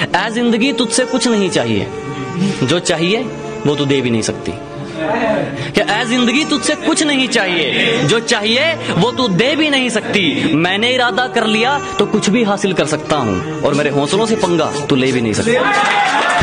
ऐ जिंदगी तुझसे कुछ नहीं चाहिए, जो चाहिए वो तू दे भी नहीं सकती। क्या ऐ जिंदगी तुझसे कुछ नहीं चाहिए, जो चाहिए वो तू दे भी नहीं सकती। मैंने इरादा कर लिया तो कुछ भी हासिल कर सकता हूं, और मेरे हौसलों से पंगा तू ले भी नहीं सकता।